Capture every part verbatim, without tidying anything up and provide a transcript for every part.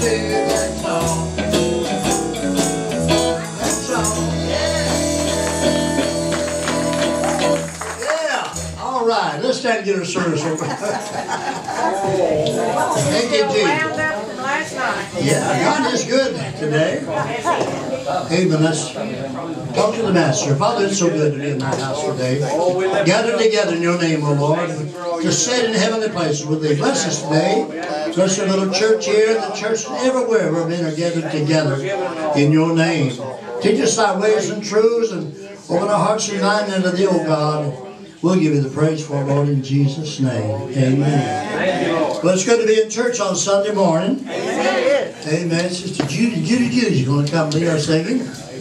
big, that's all. That's all. Yeah. Yeah. All right. Let's stand and get our service over. Thank you, Jesus. Yeah, God is good today. Amen. Let's talk to the Master. Father, it's so good to be in thy house today. Gathered together in your name, O Lord, to sit in heavenly places with thee. Bless us today. Bless our little church here, the church everywhere where men are gathered together in your name. Teach us thy ways and truths, and open our hearts and minds unto thee, O God. We'll give you the praise for it, Lord, in Jesus' name. Amen. Well, it's good to be in church on Sunday morning. Amen. Amen. Sister Judy, Judy, Judy's going to come lead our singing.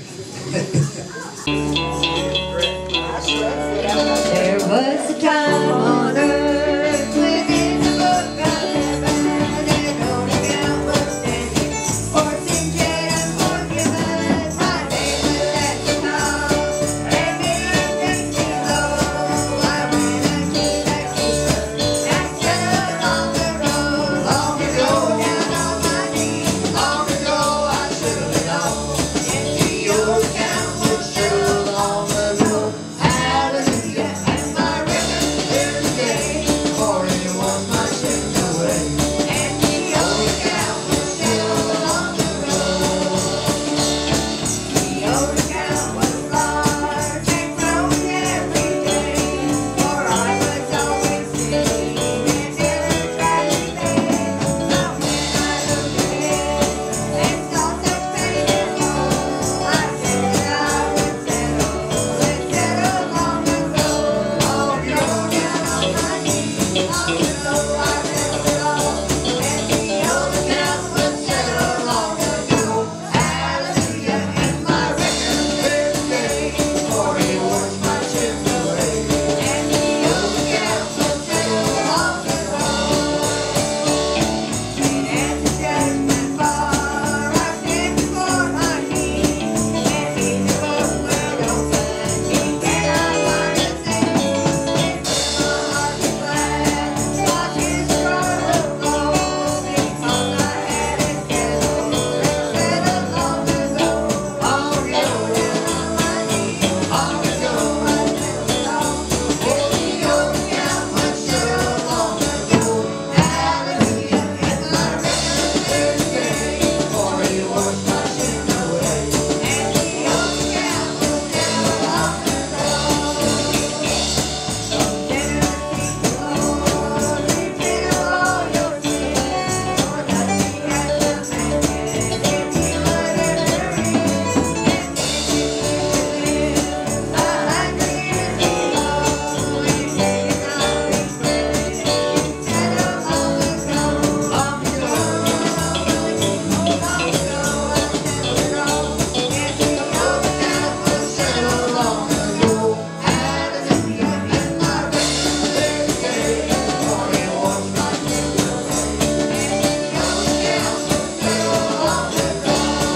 There was a time on earth within the book of heaven, and only God was standing for sin shed and forgiven. My name was at the top, and the earth takes me low. I went unto that keeper and stood along the road. Long ago, down on my knees, long ago I should have known. And the old town was still on the road. Hallelujah, and my record clear today, for it was my sin away. And the old town was still on the road. The old town was large and growing every day, for I was always sinning and never tried to stay. But when I looked ahead and saw such pain and woe, I said that I would settle and settle long ago. Long ago, down on my knees, long ago I felt it all, and the old town was settled long ago. Hallelujah, and my record clear today, for it was my sin away. And the old town was settled long ago. And at the judgment bar, I stand before my King, and in the book will open, he cannot find a thing. And my heart be glad, watch his throne roll, because I had it settled, settled long ago. Long ago, down on my knees, long ago I settled it all, and the old town was settled long ago. Hallelujah, and my record clear today, for it was my sin away. And the old town was settled long ago. So sinners seek the Lord, repent of all your sins, for nothing has commanded if you would enter in. And if you wish to live a hundred years below, and take it not regret, you settled long ago. Long ago, long ago I settled it all, and the old town was settled long ago. Hallelujah, and my record clear today, for it was my sin away. And the old town was settled long ago.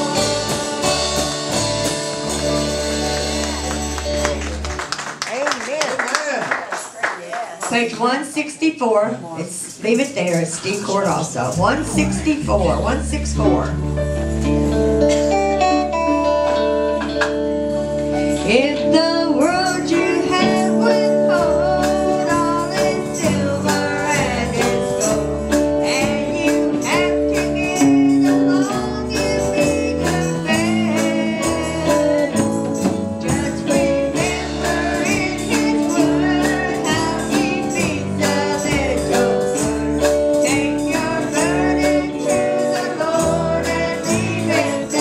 Page one sixty-four. It's, leave it there. It's D chord also. one sixty-four. one sixty-four. If the world you have withhold all its silver and its gold, and you have to get along, you be prepared. Just remember in His word how He feeds a little bird. Take your burden to the Lord and leave it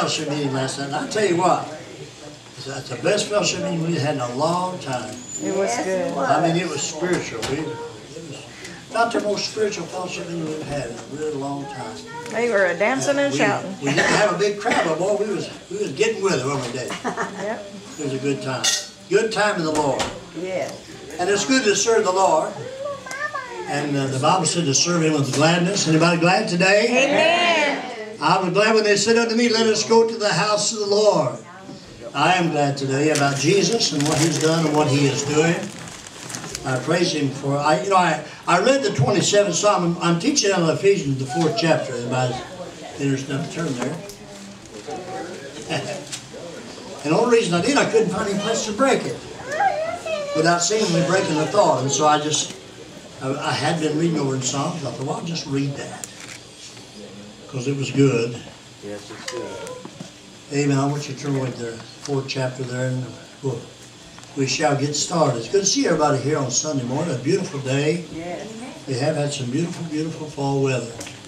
fellowship meeting last night. And I tell you what, that's the best fellowship meeting we've had in a long time. It was good. I mean, it was spiritual. We, it was not the most spiritual fellowship meeting we've had in a really long time. They were a dancing and we, shouting. We didn't have a big crowd, but boy, we was we was getting with it every day. Yep. It was a good time. Good time in the Lord. Yes. And it's good to serve the Lord. And uh, the Bible said to serve Him with gladness. Anybody glad today? Amen. I was glad when they said unto me, let us go to the house of the Lord. I am glad today about Jesus and what He's done and what He is doing. I praise Him for, I, you know, I, I read the twenty-seventh Psalm. I'm, I'm teaching out of Ephesians, the fourth chapter. Everybody's interested enough to turn there. And the only reason I did, I couldn't find any place to break it without seemingly breaking the thought. And so I just, I, I had been reading over in Psalms. I thought, well, I'll just read that because it was good. Yes, it's good. Amen. I want you to turn with the fourth chapter there, and we'll, we shall get started. It's good to see everybody here on Sunday morning. A beautiful day. Yes. We have had some beautiful, beautiful fall weather.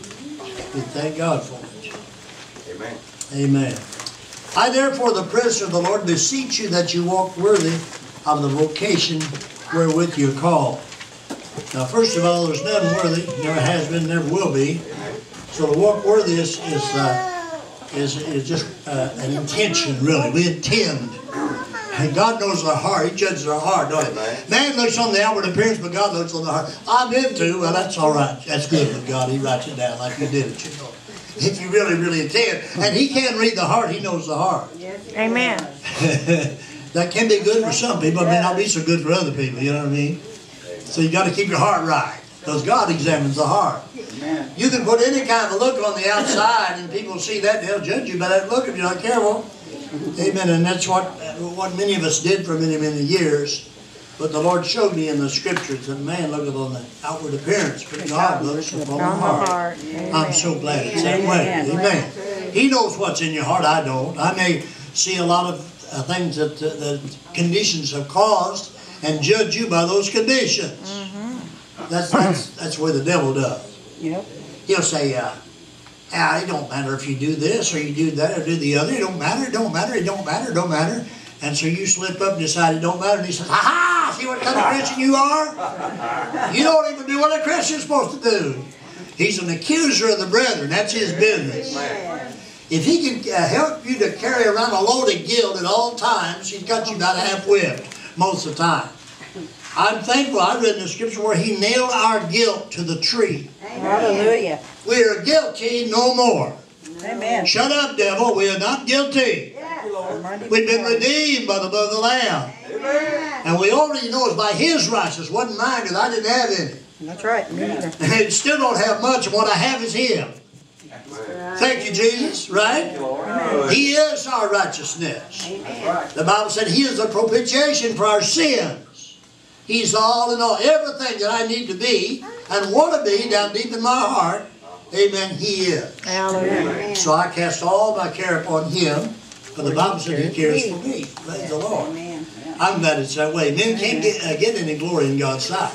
We thank God for it. Amen. Amen. I therefore, the prisoner of the Lord, beseech you that you walk worthy of the vocation wherewith you are called. Now, first of all, there's none worthy, never has been, never will be. So to walk worthy is is uh, is, is just uh, an intention, really. We intend. And God knows our heart. He judges our heart, don't He? Man looks on the outward appearance, but God looks on the heart. I'm into, well, that's all right. That's good with God. He writes it down like you did it, you know. If you really, really intend. And He can read the heart. He knows the heart. Amen. That can be good for some people. It may not be so good for other people. You know what I mean? So you got to keep your heart right. Because God examines the heart. You can put any kind of look on the outside and people see that. They'll judge you by that look if you're not careful. Amen. And that's what, what many of us did for many, many years. But the Lord showed me in the Scriptures that man looketh on the outward appearance, but God looks upon the heart. I'm so glad it's that way. Amen. He knows what's in your heart. I don't. I may see a lot of uh, things that uh, the conditions have caused and judge you by those conditions. Mm-hmm. That's that's that's where the devil does. Yep. He'll say, uh, ah, it don't matter if you do this or you do that or do the other. It don't matter. It don't matter. It don't matter. It don't matter. And so you slip up and decide it don't matter. And he says, ha ha! See what kind of Christian you are? You don't even do what a Christian's supposed to do. He's an accuser of the brethren. That's his business. If he can uh, help you to carry around a load of guilt at all times, he's got you about half whipped most of the time. I'm thankful I read in the Scripture where He nailed our guilt to the tree. Hallelujah. We are guilty no more. Amen. Shut up, devil. We are not guilty. We've been redeemed by the blood of the Lamb. Amen. And we already know it's by His righteousness. It wasn't mine because I didn't have any. That's right. Me neither. And still don't have much, and what I have is Him. Thank you, Jesus. Right? He is our righteousness. Amen. The Bible said He is the propitiation for our sins. He's all in all. Everything that I need to be and want to be down deep in my heart, amen, He is. Hallelujah. So I cast all my care upon Him, for the Bible said He cares for me. Praise the Lord. Amen. I'm glad it's that way. Men can't get, uh, get any glory in God's sight.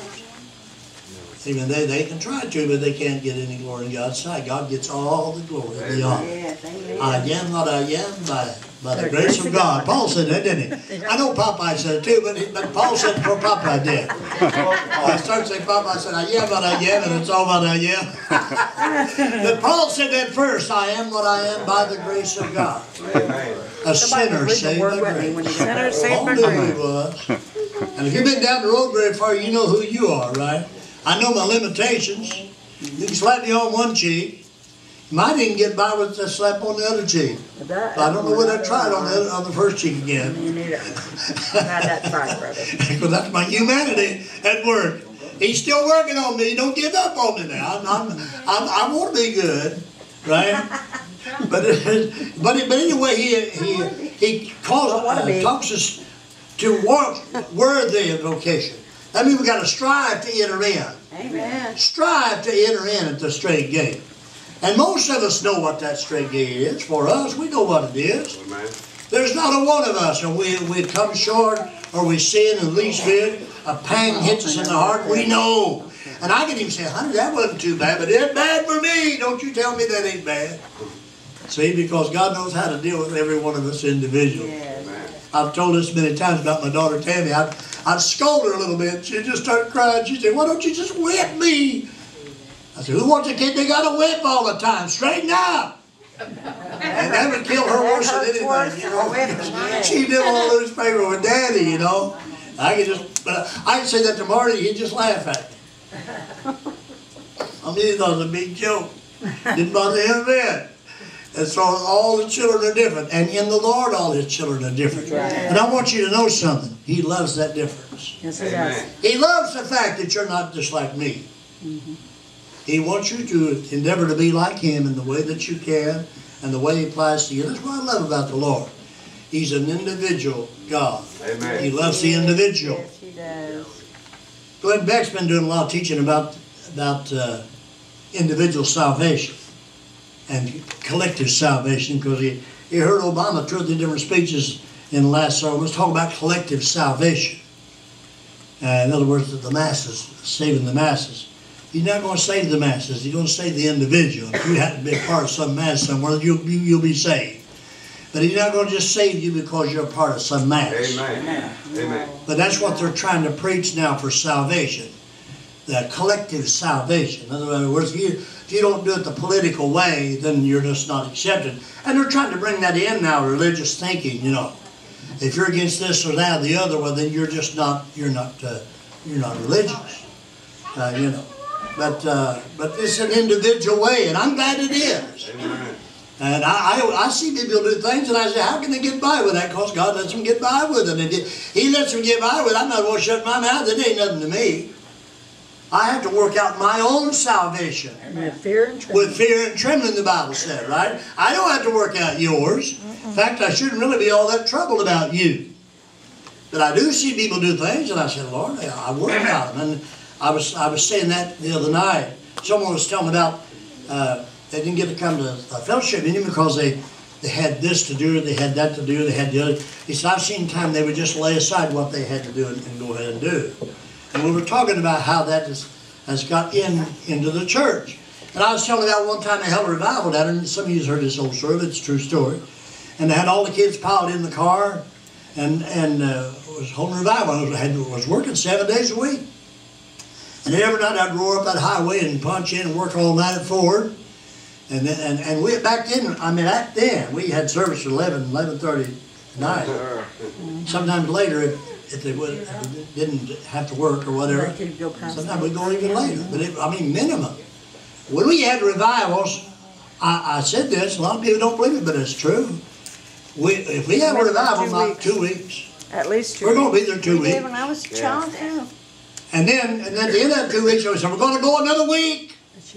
Even they, they can try to, but they can't get any glory in God's sight. God gets all the glory and the honor. Yes, amen. I am what I am by, by the grace of God. Paul said that, didn't he? I know Popeye said it too, but, he, but Paul said it before Popeye did. I started saying Popeye said, I am what I am, and it's all what I am. But Paul said that first, I am what I am by the grace of God. A sinner saved by grace. Sinner saved All by knew who grace. he was. And if you've been down the road very far, you know who you are, right? I know my limitations. You can slap me on one cheek. You might even get by with a slap on the other cheek. But I don't know whether I tried on the, other, on the first cheek again. Me neither. Not that far, brother. Because that's my humanity at work. He's still working on me. Don't give up on me now. I'm, I'm, I'm, I want to be good, right? But but but anyway, he he he calls uh, talks us to walk worthy of vocation. That means we got to strive to enter in. Amen. Strive to enter in at the straight gate. And most of us know what that straight gate is. For us, we know what it is. Amen. There's not a one of us, or we we come short, or we sin in the least bit. A pang hits us in the heart. We know. And I can even say, honey, that wasn't too bad, but it's bad for me. Don't you tell me that ain't bad. See, because God knows how to deal with every one of us individually. Yes. I've told this many times about my daughter Tammy. I'd, I'd scold her a little bit. She'd just start crying. She'd say, why don't you just whip me? I said, who wants a kid they got to whip all the time? Straighten up. And that would kill her worse than anything, you know. She didn't want to lose favor with Daddy, you know. I could just, but I could say that to Marty, he'd just laugh at me. I mean, he thought it was a big joke. Didn't bother him a bit. And so all the children are different. And in the Lord, all his children are different. Right. And I want you to know something. He loves that difference. Yes, he does. He loves the fact that you're not just like me. Mm-hmm. He wants you to endeavor to be like him in the way that you can and the way he applies to you. That's what I love about the Lord. He's an individual God. Amen. He loves the individual. Yes, he does. Glenn Beck's been doing a lot of teaching about, about uh, individual salvation and collective salvation, because he, he heard Obama two or three different speeches in the last several months talking about collective salvation. Uh, in other words, the masses, saving the masses. He's not going to save the masses. He's going to save the individual. If you happen to be a part of some mass somewhere, you'll, you, you'll be saved. But he's not going to just save you because you're a part of some mass. Amen. Amen. But that's what they're trying to preach now for salvation. The collective salvation. In other words, if you, if you don't do it the political way, then you're just not accepted. And they're trying to bring that in now, religious thinking, you know. If you're against this or that or the other, well, then you're just not, you're not, uh, you're not religious. Uh, you know. But, uh, but it's an individual way, and I'm glad it is. Amen. And I, I, I see people do things, and I say, how can they get by with that? Because God lets them get by with it. And if He lets them get by with it, I'm not going to shut my mouth. It ain't nothing to me. I have to work out my own salvation. With fear and trembling. With fear and trembling, the Bible said, right? I don't have to work out yours. In fact, I shouldn't really be all that troubled about you. But I do see people do things, and I said, Lord, I work out them. And I was, I was saying that the other night. Someone was telling me about uh, they didn't get to come to a fellowship meeting because they, they had this to do, they had that to do, they had the other. He said, I've seen time they would just lay aside what they had to do and, and go ahead and do. And we were talking about how that is, has got in into the church. And I was telling about one time they held a revival down there, and some of you have heard this old story, but it's a true story. And they had all the kids piled in the car, and, and uh, was holding a revival. I was, had, was working seven days a week. And every night I'd roar up that highway and punch in and work all night at Ford. And then, and, and we back then, I mean back then, we had service at eleven, eleven thirty at night. Sometimes later, if, if they would, if they didn't have to work or whatever, sometimes we'd go even later. But it, I mean minimum. When we had revivals, I, I said this, a lot of people don't believe it, but it's true. We, if we have a revival, Two about weeks. two weeks, At least two. we're going to be there two We did weeks. when I was a child, too. And then, and then at the end of that two weeks, we said, we're going to go another week.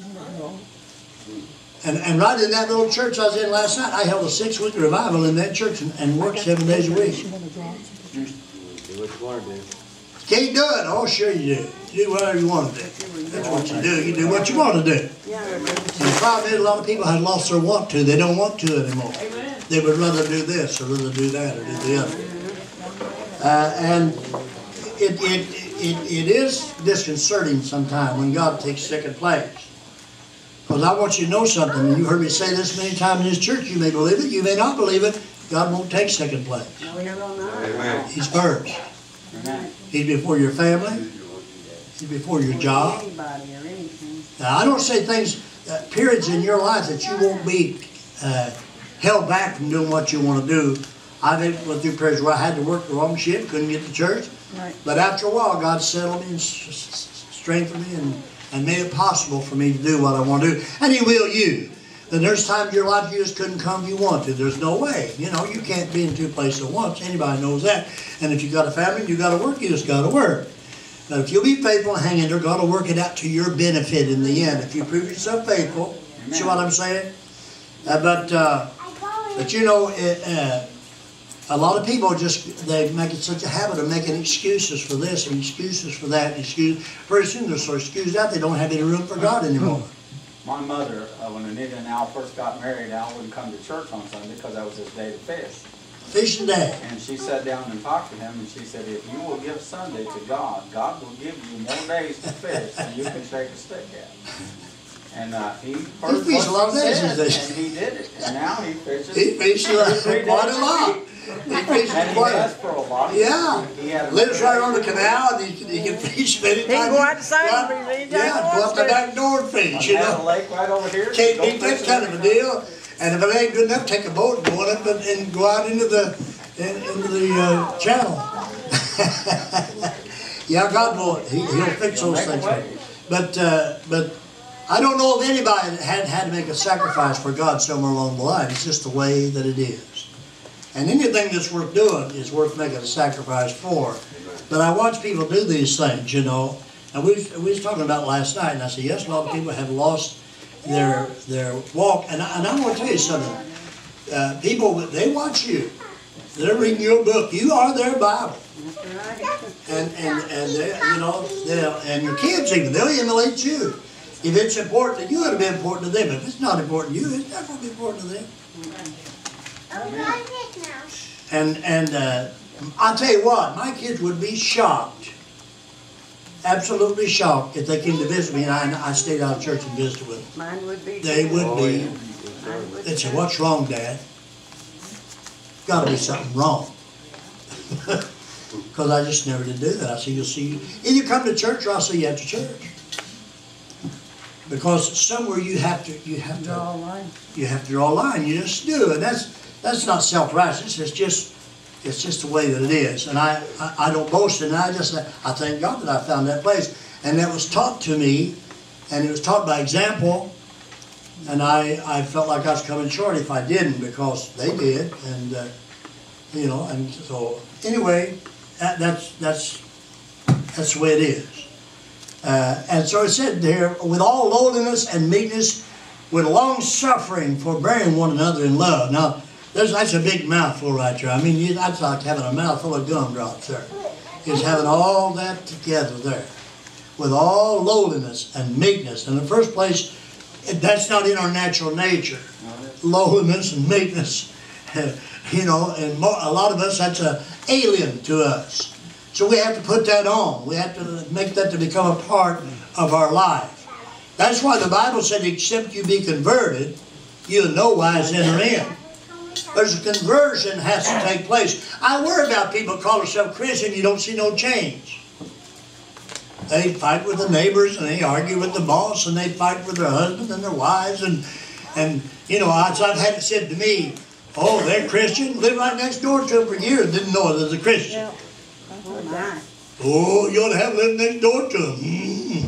And, and right in that little church I was in last night, I held a six-week revival in that church and, and worked seven days a week. Do what you want to do. Can't do it. Oh, sure you do. You do whatever you want to do. That's what you do. You do what you want to do. And the problem is a lot of people have lost their want to. They don't want to anymore. They would rather do this or rather do that or do the other. Uh, and it, it, it, it is disconcerting sometimes when God takes second place. Because I want you to know something, and you've heard me say this many times in this church, you may believe it, you may not believe it, God won't take second place. Amen. He's first. He's before your family. He's before your job. Now, I don't say things, uh, periods in your life that you won't be uh, held back from doing what you want to do. I went through periods where I had to work the wrong shift, couldn't get to church. Right. But after a while, God settled me and strengthened me and and made it possible for me to do what I want to do. And He will you. Then there's times in your life you just couldn't come if you want to. There's no way. You know, you can't be in two places at once. Anybody knows that. And if you've got a family, you've got to work, you just got to work. But if you'll be faithful and hang in there, God will work it out to your benefit in the end. If you prove yourself faithful, Amen. See what I'm saying? Uh, but, uh, but you know, it, uh, a lot of people just, they make it such a habit of making excuses for this and excuses for that. And excuse, pretty soon they're so excused out they don't have any room for God anymore. My mother, uh, when Anita and Al first got married, Al wouldn't come to church on Sunday because that was his day to fish. Fishing day. And she sat down and talked to him, and she said, if you will give Sunday to God, God will give you more days to fish than you can shake a stick at. And uh, he He first fished a lot of days said, these days. and he did it. And now he fishes. He fished uh, three quite days a lot. week. He fished And he quite has a for a while. Yeah. He had a Lives right on the canal, and he can, he can fish anytime. He can go outside Go out- and fish anytime Yeah, he go wants out the to. back door and fish, you I have a know. lake right over here. Can't Go beat that fishing kind of a anytime. deal. And if it ain't good enough, take a boat and go up and, and go out into the in, into the uh, channel. Yeah, God will. He, he'll fix those things. But uh, but I don't know of anybody that had had to make a sacrifice for God somewhere along the line. It's just the way that it is. And anything that's worth doing is worth making a sacrifice for. But I watch people do these things, you know. And we we was talking about it last night, and I said, yes, a lot of people have lost their their walk. And I, and I'm going to tell you something. Uh, people, they watch you. They're reading your book. You are their Bible. And and and they, you know, they'll, and your kids even, they'll emulate you. If it's important to you, it'll be important to them. If it's not important to you, it's not going to be important to them. And and uh, I'll tell you what, my kids would be shocked, absolutely shocked, if they came to visit me and I, I stayed out of church and visited with them. Mine would be. They would Oh, be, yeah. they'd say, what's wrong, Dad? Got to be something wrong. Because I just never did do that. I said, you'll see you. Either you come to church or I'll see you after church. Because somewhere you have to, you have to, Draw a line. you have to draw a line. You just do, and that's that's not self-righteous. It's just, it's just the way that it is. And I, I, I don't boast in it. I just, I thank God that I found that place, and that was taught to me, and it was taught by example. And I, I felt like I was coming short if I didn't, because they did, and uh, you know, and so anyway, that, that's that's that's the way it is. Uh, and so it said there, with all lowliness and meekness, with long suffering, forbearing one another in love. Now, there's, that's a big mouthful right there. I mean, you, that's like having a mouthful of gumdrops there. It's having all that together there, with all lowliness and meekness. In the first place, that's not in our natural nature. Lowliness and meekness, you know, and more, a lot of us, that's a alien to us. So we have to put that on. We have to make that to become a part of our life. That's why the Bible said, except you be converted, you in no wise enter in. There's a conversion that has to take place. I worry about people call themselves Christian, you don't see no change. They fight with the neighbors, and they argue with the boss, and they fight with their husbands and their wives, and, and you know, I've had it said to me, oh, they're Christian, lived right next door to them for years, didn't know it was a Christian. Oh, my. Oh, you ought to have lived next door to them. Mm.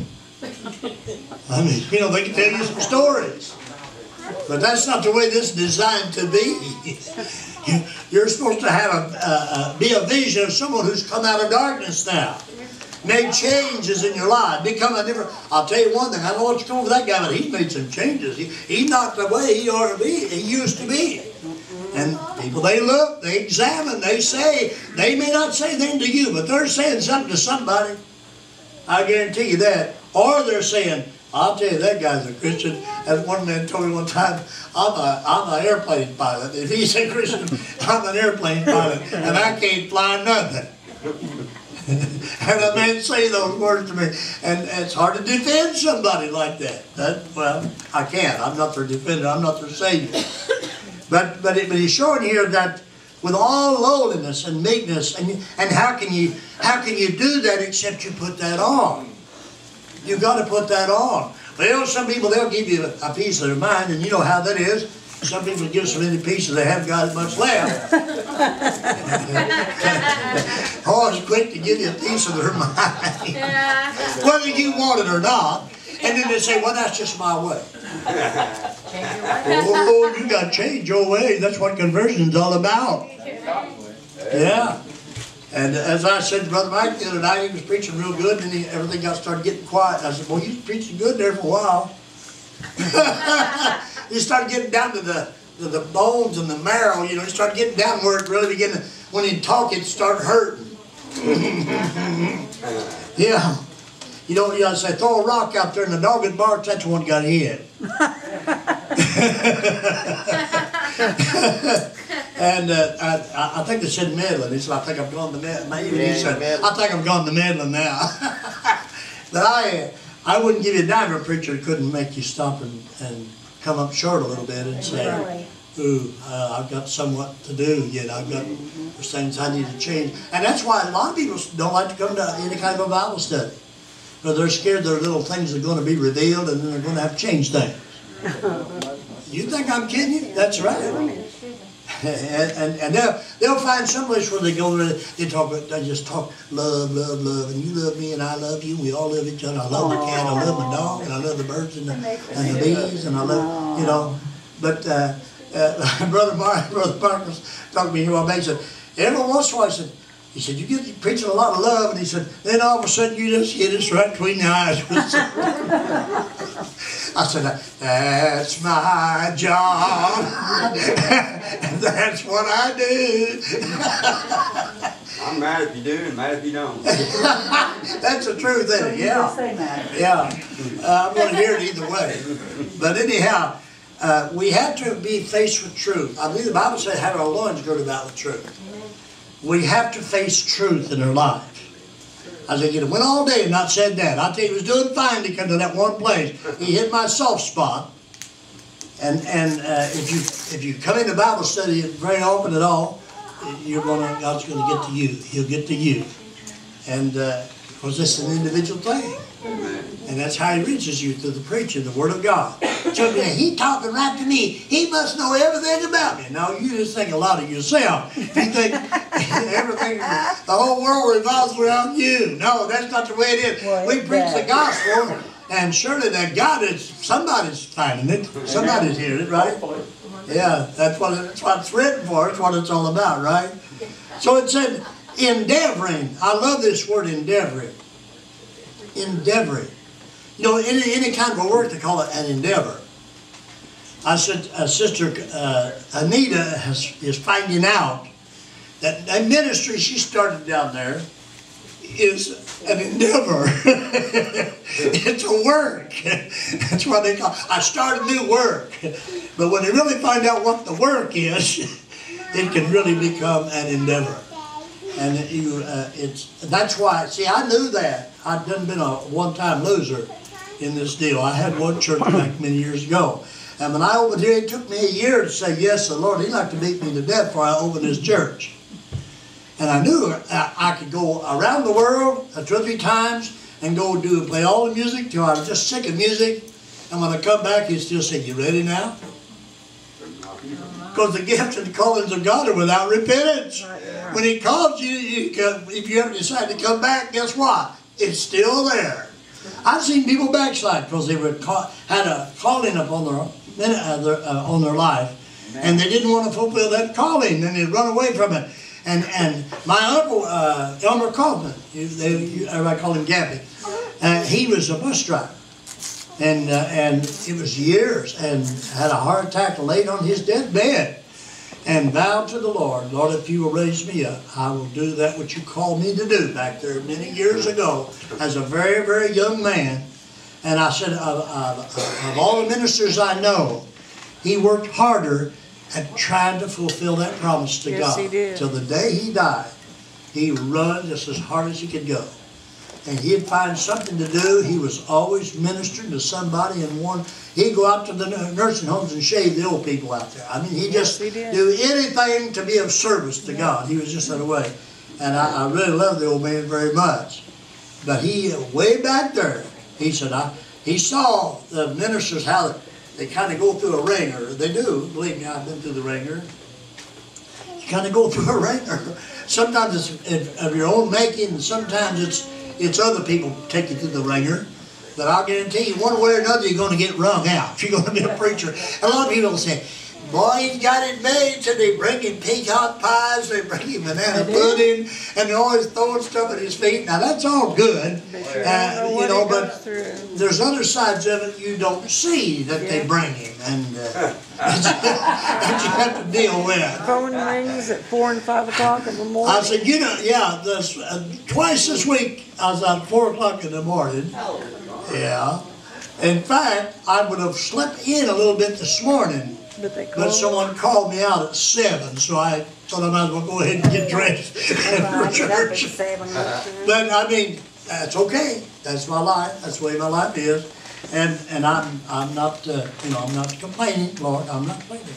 I mean, you know, they can tell you some stories. But that's not the way this is designed to be. You're supposed to have a, a, a be a vision of someone who's come out of darkness now. Made changes in your life. Become a different. I'll tell you one thing. I don't know what's going on with that guy, but he's made some changes. He, he's not the way he ought to be. He used to be. And people, they look, they examine, they say. They may not say anything to you, but they're saying something to somebody. I guarantee you that. Or they're saying, I'll tell you, that guy's a Christian. As one man told me one time, I'm a, I'm an airplane pilot. If he's a Christian, I'm an airplane pilot, and I can't fly nothing. And a man say those words to me, and it's hard to defend somebody like that. That well, I can't. I'm not their defender. I'm not their savior. But but, it, but he's showing here that with all lowliness and meekness, and and how can you how can you do that except you put that on? You've got to put that on. Well, some people, they'll give you a piece of their mind, and you know how that is. Some people give so many pieces they haven't got much left. Always quick to give you a piece of their mind. Yeah. Whether you want it or not. And then they say, well, that's just my way. Oh, you got to change your way. That's what conversion's all about. Yeah. And as I said to Brother Mike the other night, he was preaching real good, and he, everything got started getting quiet. I said, well, you was preaching good there for a while. You start getting down to the, the, the bones and the marrow, you know, you start getting down where it really began to, when you talk, it start hurting. Yeah. You know, you gotta say, throw a rock out there and the dog that barks, that's the one got hit. And uh, I, I think they said meddling. He said, I think I've gone to meddling. Maybe he said, I think I've gone to meddling now. But I, I wouldn't give you a dime if a preacher couldn't make you stop and, and come up short a little bit and say, ooh, uh, I've got somewhat to do yet. I've got there's things I need to change. And that's why a lot of people don't like to come to any kind of a Bible study. But they're scared their little things are going to be revealed and then they're going to have to change things. You think I'm kidding you? That's right. and and, and they'll, they'll find some place where they go there, they talk, they just talk love, love, love, and you love me and I love you, and we all love each other. I love the cat, I love my dog, and I love the birds and the, and the bees, and I love, you know. But uh, uh, Brother Mark, Brother Parker was talking to me here one day. He said, every once in a while, he said, he said, you get you preaching a lot of love, and he said, then all of a sudden you just hit us right between the eyes. I said, that's my job. That's what I do. I'm mad if you do and mad if you don't. That's the truth, isn't it? Yeah. Yeah. Uh, I'm going to hear it either way. But anyhow, uh, we have to be faced with truth. I believe the Bible says have our loins girded about with truth. We have to face truth in our lives. I said, you went all day and not said that. I tell you, he was doing fine to come to that one place. He hit my soft spot. And and uh, if you if you come into Bible study very often at all, you're gonna God's gonna get to you. He'll get to you, and uh, because this is an individual thing, and that's how He reaches you through the preaching, the Word of God. So He talking right to me. He must know everything about me. No, you just think a lot of yourself. You think everything, the whole world revolves around you. No, that's not the way it is. We preach the gospel. And surely that God is, somebody's finding it. Somebody's hearing it, right? Yeah, that's what, that's what it's written for. It's what it's all about, right? So it said, endeavoring. I love this word, endeavoring. Endeavoring. You know, any, any kind of a work, they call it an endeavor. I said, uh, Sister uh, Anita has, is finding out that that ministry she started down there is an endeavor. It's a work. That's what they call it. I start a new work. But when they really find out what the work is, it can really become an endeavor. And it, you, uh, it's that's why, see, I knew that. I'd done been a one-time loser in this deal. I had one church back many years ago. And when I opened here, it took me a year to say yes to the Lord. He'd like to beat me to death before I opened His church. And I knew I, I could go around the world uh, two or three times and go do play all the music till I was just sick of music. And when I come back, He'd still say, you ready now? Because the gifts and the callings of God are without repentance. When He calls you, you can, if you ever decide to come back, guess what? It's still there. I've seen people backslide because they were caught, had a calling upon their, uh, their, uh, on their life, and they didn't want to fulfill that calling, and they'd run away from it. And and my uncle, uh, Elmer Kaufman, you, they, you, everybody called him Gappy, uh, he was a bus driver. And, uh, and it was years, and had a heart attack, laid on his deathbed, and vowed to the Lord, Lord, if you will raise me up, I will do that which you called me to do back there many years ago as a very, very young man. And I said, of, of, of all the ministers I know, he worked harder and tried to fulfill that promise to Yes, God. he did. Till the day he died, he run just as hard as he could go. And he'd find something to do. He was always ministering to somebody in one. He'd go out to the nursing homes and shave the old people out there. I mean, he just Yes, he did. do anything to be of service to God. He was just that way. And I, I really love the old man very much. But he, way back there, he said, I, he saw the ministers how they kind of go through a ringer. They do. Believe me, I've been through the ringer. You kind of go through a ringer. Sometimes it's of your own making, and sometimes it's it's other people take you through the ringer. But I'll guarantee you, one way or another, you're going to get wrung out if you're going to be a preacher. A lot of people will say, boy, he's got it made. So they bring him peacock pies, they bring him banana pudding, and they're always throwing stuff at his feet. Now, that's all good, uh, you know, but there's other sides of it you don't see that yeah. they bring him, and uh, that you have to deal with. Phone rings at four and five o'clock in the morning. I said, you know, yeah, this, uh, twice this week I was out at four o'clock in the morning. Yeah. In fact, I would have slept in a little bit this morning. But, they but someone called me out at seven, so I thought I might as well go ahead and get dressed for church. But I mean, that's okay. That's my life. That's the way my life is. And and I'm I'm not uh, you know I'm not complaining, Lord. I'm not complaining.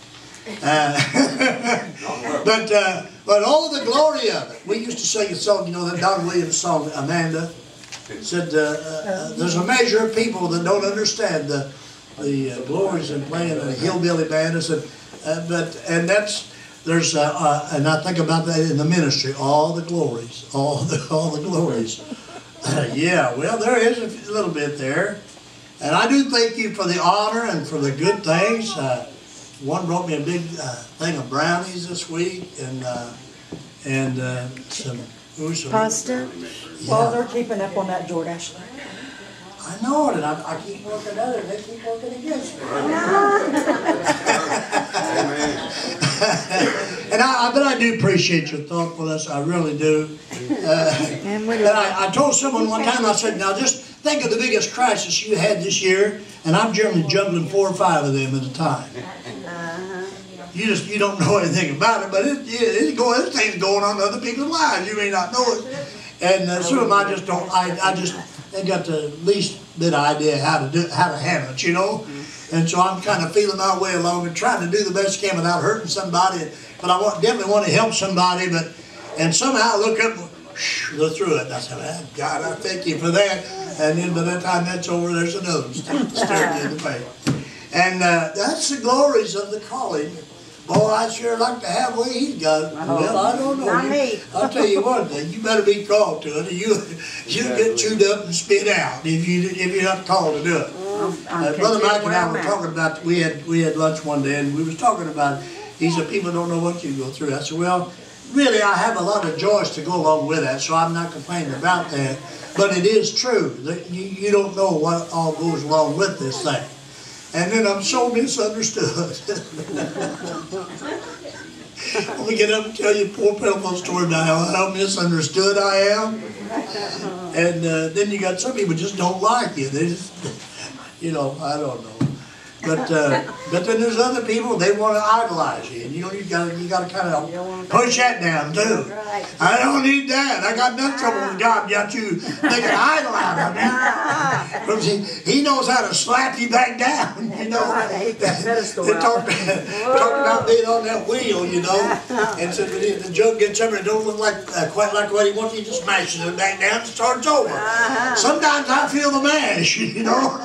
Uh, but uh, but all the glory of it. We used to sing a song, you know, that Don Williams song, Amanda said, uh, uh, "There's a measure of people that don't understand the the uh, glories in playing in a hillbilly band." I said, uh, but and that's there's uh, uh, and I think about that in the ministry. All the glories, all the all the glories. Uh, yeah, well, there is a little bit there. And I do thank you for the honor and for the good things. Uh, one brought me a big uh, thing of brownies this week, and uh, and uh, some, ooh, some Pasta. Yeah. Well, they're keeping up on that DoorDash. I know it, and I, I keep working at it, and they keep working against me. And I, I, but I do appreciate your thoughtfulness. I really do. Uh, And we and I, I told someone one time, I said, now just think of the biggest crisis you had this year, and I'm generally juggling four or five of them at a time. You just you don't know anything about it, but it, it, it's going. This thing's going on in other people's lives. You may not know it, and uh, some of them I just don't. I, I just ain't got the least bit of idea how to do how to handle it. You know, and so I'm kind of feeling my way along and trying to do the best I can without hurting somebody. But I want, definitely want to help somebody. But and somehow I look up, and go through it. And I said, oh, God, I thank you for that. And then by the time that's over, there's another one staring you in the face. And uh, that's the glories of the calling. Boy, I'd sure like to have where he's got it. Well, I don't know. Not You- me. I'll tell you one thing. You better be called to it, or you you get chewed up and spit out if you if you're not called to do it. Uh, Brother Mike and I were talking about. We had we had lunch one day, and we was talking about. He said, "People don't know what you go through." I said, "Well, really, I have a lot of joys to go along with that, so I'm not complaining about that. But it is true that you you don't know what all goes along with this thing." And then I'm so misunderstood. Let me get up and tell you a poor pitiful story about how, how misunderstood I am. And uh, then you got some people just don't like you. They just, you know, I don't know. But uh, but then there's other people, they want to idolize you, and you know you got you got to kind of push that down too. I don't need that. I got enough trouble with God. Got you making an idol out of me. Because he, he knows how to slap you back down. You know, they talked talk about being on that wheel, you know, and so the, the jug gets up and it don't look like uh, quite like what he wants. He just smashes it back down and starts over. Sometimes I feel the mash, you know.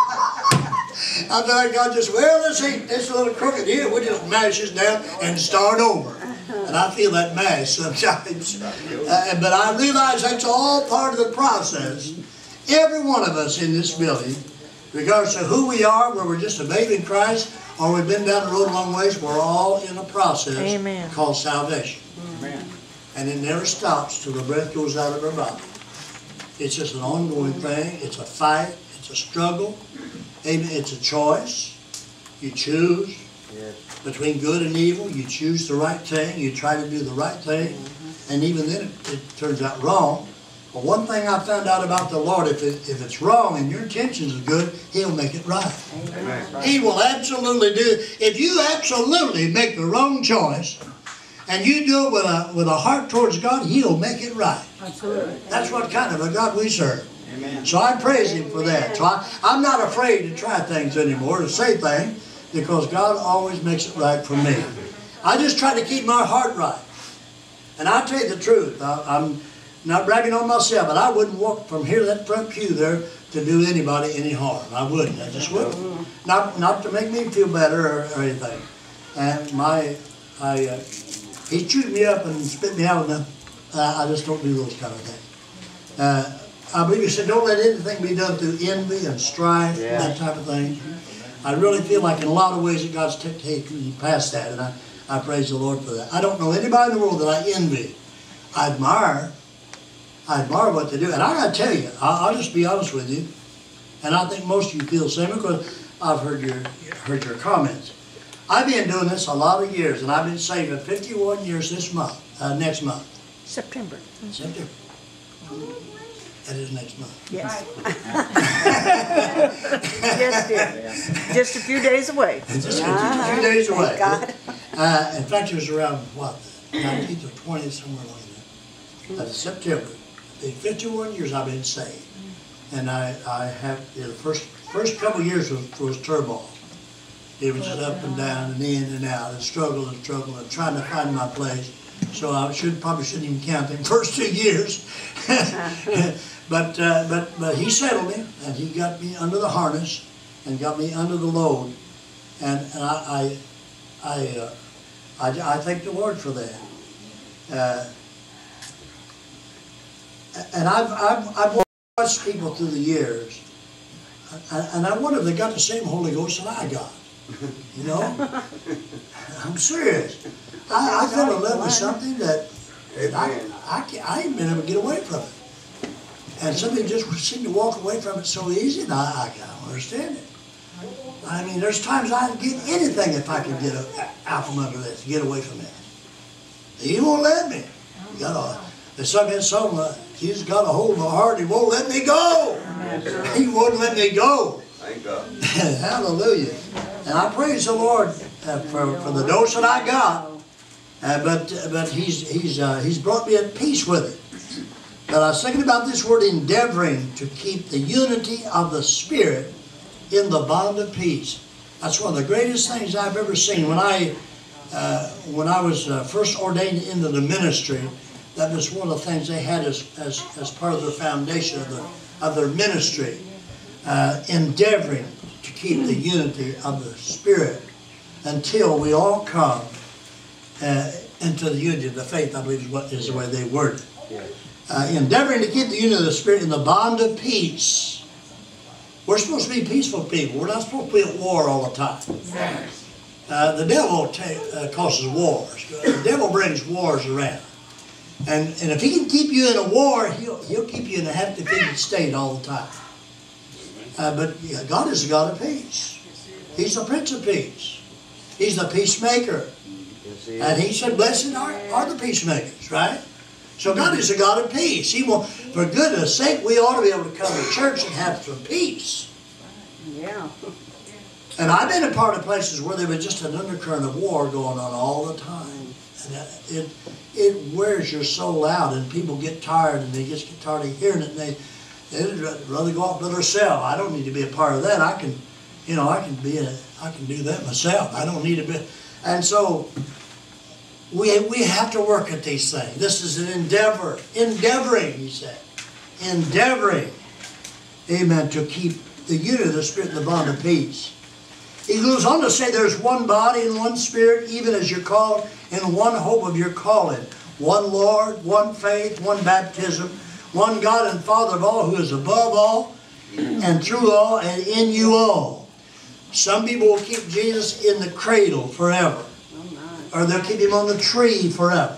I feel like God just, well, this ain't, this little crooked here, we'll just mash this down and start over. And I feel that mash sometimes. Uh, but I realize that's all part of the process. Every one of us in this building, regardless of who we are, whether we're just a babe in Christ, or we've been down the road a long ways, we're all in a process Amen. called salvation. Amen. And it never stops till the breath goes out of our body. It's just an ongoing thing. It's a fight. It's a struggle. Amen. It's a choice. You choose between good and evil. You choose the right thing. You try to do the right thing. And even then it, it turns out wrong. But one thing I found out about the Lord, if, it, if it's wrong and your intentions are good, He'll make it right. Amen. He will absolutely do. If you absolutely make the wrong choice and you do it with a, with a heart towards God, He'll make it right. Absolutely. That's what kind of a God we serve. Amen. So I praise Him for that. So I, I'm not afraid to try things anymore, to say things, because God always makes it right for me. I just try to keep my heart right. And I'll tell you the truth. I, I'm not bragging on myself, but I wouldn't walk from here to that front pew there to do anybody any harm. I wouldn't. I just wouldn't. Not not to make me feel better or, or anything. And my, I, uh, He chewed me up and spit me out enough. Uh, I just don't do those kind of things. Uh, I believe He said, don't let anything be done through envy and strife, Yeah. that type of thing. I really feel like in a lot of ways that God's taken me past that, and I, I praise the Lord for that. I don't know anybody in the world that I envy. I admire. I admire what they do. And I got to tell you, I'll, I'll just be honest with you, and I think most of you feel the same because I've heard your, heard your comments. I've been doing this a lot of years, and I've been saving fifty-one years this month, uh, next month. September. September. That is next month. Yes. Yes, dear. Just a few days away. It's just a few days away. Uh, in fact, it was around, what, nineteenth or twentieth, somewhere along there. That's September. fifty-one years I've been saved. And I, I have, you know, the first, first couple of years was, was turmoil. It was just up and down and in and out and struggle and struggle and trying to find my place. So I should probably shouldn't even count them first two years. but, uh, but, but he settled me and he got me under the harness and got me under the load. And, and I, I, I, uh, I, I thank the Lord for that. Uh, and I've, I've, I've watched people through the years, and I wonder if they got the same Holy Ghost that I got. You know? I'm serious. I, I fell in love with something that I, I, can't, I ain't been able to get away from it. And somebody just seemed to walk away from it so easy, and I, I don't understand it. I mean, there's times I'd give anything if I could get a, out from under this, get away from that. He won't let me. You gotta, they sung that song, uh, Jesus got a hold of my heart, he won't let me go. He won't let me go. Thank God. Hallelujah. And I praise the Lord uh, for, for the dose that I got. Uh, but uh, but he's, he's, uh, he's brought me at peace with it. But I was thinking about this word, endeavoring to keep the unity of the Spirit in the bond of peace. That's one of the greatest things I've ever seen. When I, uh, when I was uh, first ordained into the ministry, that was one of the things they had as, as, as part of their foundation of their, of their ministry. Uh, endeavoring to keep the unity of the Spirit until we all come uh, into the unity of the faith, I believe is, what, is the way they word it. Uh, endeavoring to keep the unity of the Spirit in the bond of peace. We're supposed to be peaceful people. We're not supposed to be at war all the time. Uh, the devil uh, causes wars. The devil brings wars around. And, and if he can keep you in a war, he'll, he'll keep you in a half-defeated state all the time. Uh, but yeah, God is a God of peace. He's the Prince of Peace. He's the peacemaker. And he said, blessed are, are the peacemakers, right? So God is a God of peace. He will, for goodness sake, we ought to be able to come to church and have some peace. Yeah. And I've been a part of places where there was just an undercurrent of war going on all the time. And it, it wears your soul out, and people get tired, and they just get tired of hearing it, and they, they'd rather go off by themselves. I don't need to be a part of that. I can, you know, I can be a, I can do that myself. I don't need to be. And so we we have to work at these things. This is an endeavor, endeavoring, he said, endeavoring, amen, to keep the unity of the Spirit in the bond of peace. He goes on to say there's one body and one Spirit, even as you're called, in one hope of your calling. One Lord, one faith, one baptism, one God and Father of all, who is above all, and through all, and in you all. Some people will keep Jesus in the cradle forever. Or they'll keep him on the tree forever.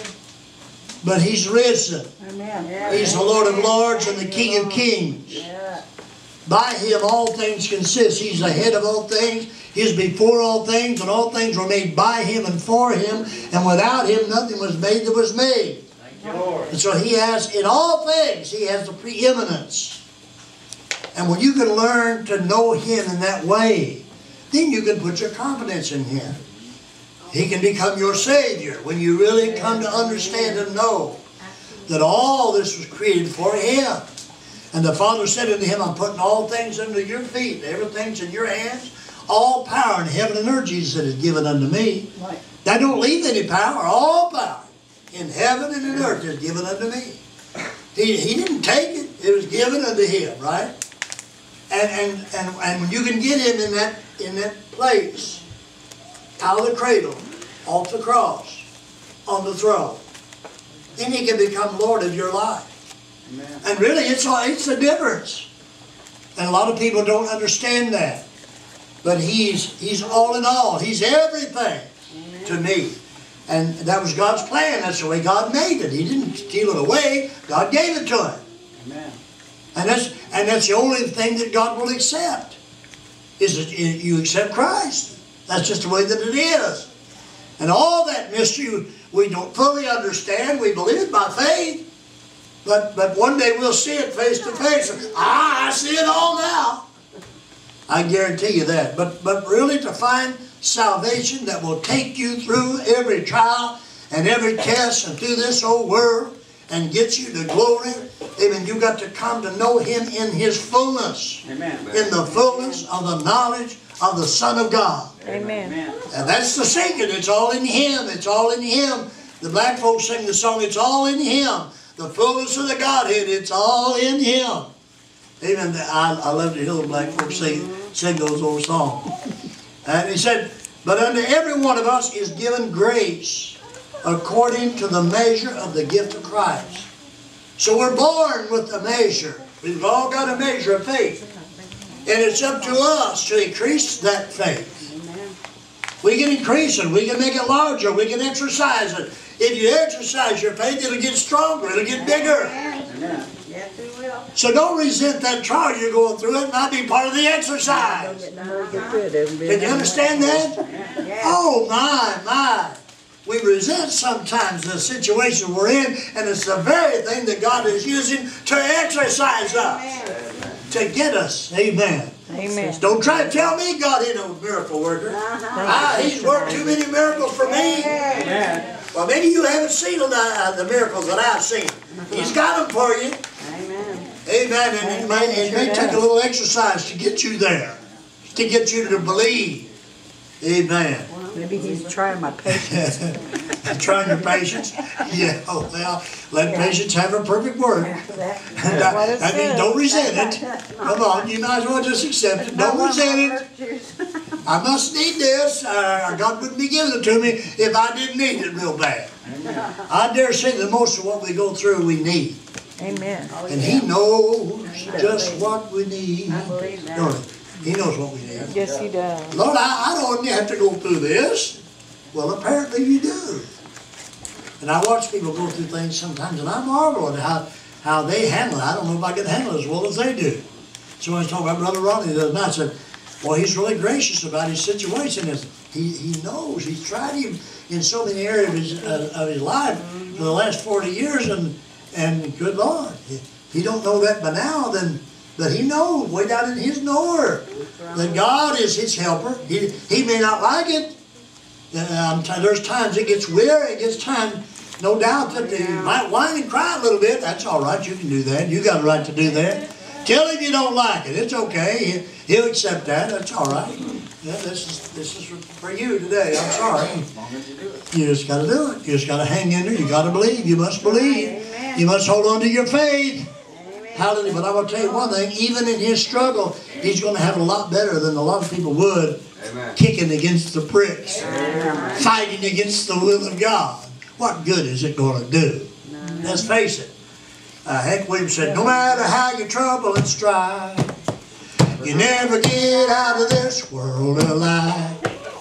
But he's risen. Amen. He's the Lord of lords and the King of kings. By him all things consist. He's the head of all things. He is before all things, and all things were made by him and for him. And without him nothing was made that was made. Thank you, Lord. And so he has, in all things, he has the preeminence. And when you can learn to know him in that way, then you can put your confidence in him. He can become your Savior when you really come to understand and know that all this was created for him. And the Father said unto him, I'm putting all things under your feet. Everything's in your hands. All power in heaven and earth, Jesus said, is given unto me. Right. That don't leave any power. All power in heaven and in earth is given unto me. He, he didn't take it. It was given unto him, right? And, and, and, and when you can get him in that, in that place, out of the cradle, off the cross, on the throne, then he can become Lord of your life. Amen. And really, it's, it's a difference. And a lot of people don't understand that. But he's, he's all in all. He's everything. Amen. To me. And that was God's plan. That's the way God made it. He didn't steal it away. God gave it to him. Amen. And that's, and that's the only thing that God will accept. Is that you accept Christ. That's just the way that it is. And all that mystery we don't fully understand. We believe it by faith. But, but one day we'll see it face to face. Ah, I see it all now. I guarantee you that. But, but really to find salvation that will take you through every trial and every test and through this old world and get you to glory, amen, you got to come to know Him in His fullness. Amen. In the fullness of the knowledge of the Son of God. Amen. And that's the secret. It's all in Him. It's all in Him. The black folks sing the song, it's all in Him. The fullness of the Godhead, it's all in Him. Amen. I, I love to hear the black folks sing, sing those old songs. And he said, but unto every one of us is given grace according to the measure of the gift of Christ. So we're born with a measure. We've all got a measure of faith. And it's up to us to increase that faith. We can increase it. We can make it larger. We can exercise it. If you exercise your faith, it'll get stronger. It'll get bigger. Amen. Yes, it will. So don't resent that trial you're going through. It might be part of the exercise. Can you understand that? Yeah. Oh, my, my. We resent sometimes the situation we're in, and it's the very thing that God is using to exercise us, to get us. Amen. Amen. Don't try to tell me God ain't no miracle worker. Ah, He's worked too many miracles for me. Amen. Well, maybe you haven't seen the, uh, the miracles that I've seen. He's got them for you. Amen. Amen. And it may, it may take a little exercise to get you there, to get you to believe. Amen. Maybe He's trying my patience. Trying your patience? Yeah, oh, well, let patience have her perfect work. I, I mean, don't resent it. Come on, you might as well just accept it. Don't resent it. I must need this. Uh, God wouldn't be giving it to me if I didn't need it real bad. I dare say that most of what we go through we need. Amen. And He knows just what we need. I believe that. Don't He? He knows what we need. Yes, He does. Lord, I, I don't have to go through this. Well, apparently you do. And I watch people go through things sometimes, and I marvel at how, how they handle it. I don't know if I can handle it as well as they do. So I was talking about Brother Ronnie the other night. I said, well, he's really gracious about his situation. He, he knows. He's tried him in so many areas of his, uh, of his life for the last forty years, and, and good Lord, if he don't know that by now, then but he knows way down in his knower that God is his helper. He, he may not like it. Um, there's times it gets weary. It gets time, no doubt, that you might whine and cry a little bit. That's all right. You can do that. You got a right to do that. Tell him you don't like it. It's okay. He, he'll accept that. That's all right. Yeah, this is this is for you today. I'm sorry. As long as you do it. You just got to do it. You just got to hang in there. You got to believe. You must believe. You must hold on to your faith. Hallelujah. But I will tell you one thing, even in his struggle, he's going to have a lot better than a lot of people would. Amen. Kicking against the pricks. Amen. Fighting against the will of God. What good is it going to do? No. Let's face it. Uh, Hank Williams said, no matter how you trouble and strive, you never get out of this world alive.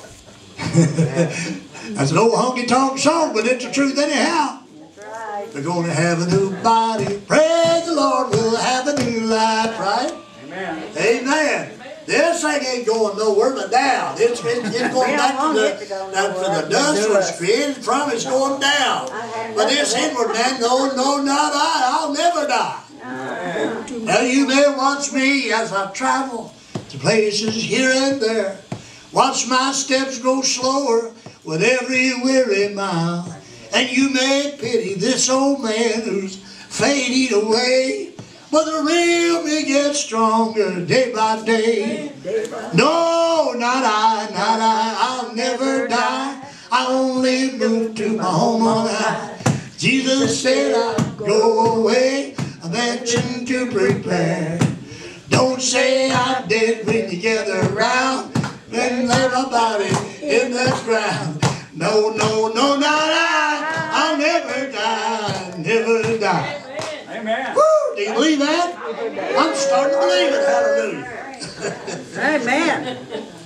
That's an old honky-tonk song, but it's the truth anyhow. We're going to have a new body. Praise the Lord, we'll have a new life, right? Amen. Amen. This thing ain't going nowhere but down. It's, it's, it's going back to the, back to the dust where it's created from. It's going down. But this inward man, no, no, not I. I'll never die. Now you may watch me as I travel to places here and there. Watch my steps go slower with every weary mile. And you may pity this old man who's fading away. But the real me gets stronger day by day. No, not I, not I, I'll never die. I only move to my home on high. Jesus said I'll go away, a mansion to prepare. Don't say I'm dead when you gather around and lay my body in that ground. No, no, no, not I, I'll never die, never die. Amen. Woo! Do you believe that? I'm starting to believe it. Hallelujah.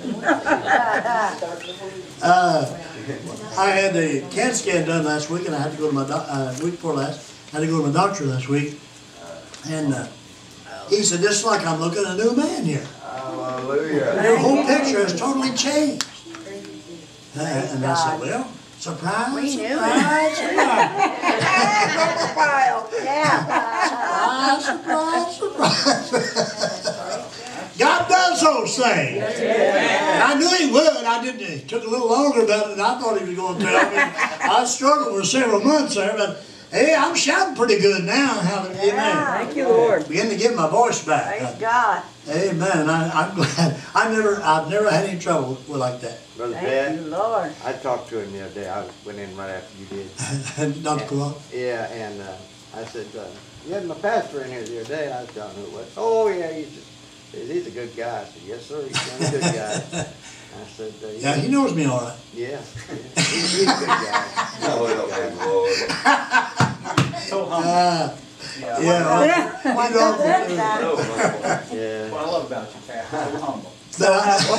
Amen. uh, I had a CAT scan done last week, and I had to go to my doc uh, week before last. I had to go to my doctor last week, and uh, he said, "Just like I'm looking at a new man here. Hallelujah. Your whole picture has totally changed." Uh, and I said, "Well, surprise, We knew surprise, surprise." Yeah. Surprise, surprise, surprise. God does those things. And I knew He would. I didn't. It took a little longer about it than I thought He was going to. I mean, I struggled for several months there, but Hey, I'm shouting pretty good now. Hallelujah. Amen. Thank you, Lord. Begin to get my voice back. Praise God. Amen. I, I'm glad. I never, I've never had any trouble with like that. Brother Thank Dad, you, Lord. I talked to him the other day. I went in right after you did. Not go up. Yeah, and uh, I said, uh, you had my pastor in here the other day, and I was telling him who it was. Oh, yeah, he's, just, he's a good guy. I said, yes, sir, he's a good guy. I said, uh, Yeah, he knows me all right. Yeah, yeah. He's, he's a good guy. He's a good guy. So humble. Uh, Yeah. yeah. What You know, does that So humble. Yeah. What I love about you, Pat, so humble. but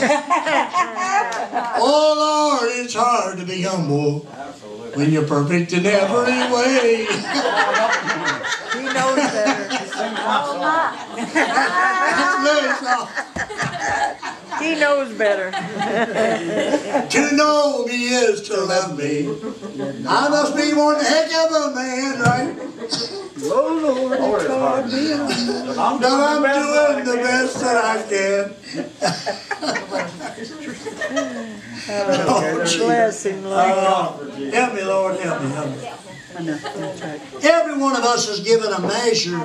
I- oh Lord, it's hard to be humble Absolutely. when you're perfect in every way. He knows better. He knows better. To know me is to love me. I must be one heck of a man, right? Oh, Lord. Lord, it's hard to be humble. I'm But I'm doing doing the best that I can. Oh, bless him, Lord. Oh, help me, Lord, help me, help me. Every one of us is given a measure,